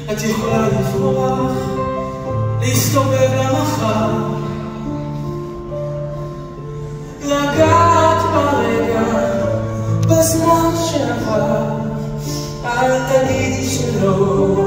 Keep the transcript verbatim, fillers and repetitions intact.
את יכולה לפרוח, להסתובב למחר, לגעת ברגע, בזמן שעבר. אל תגידי שלא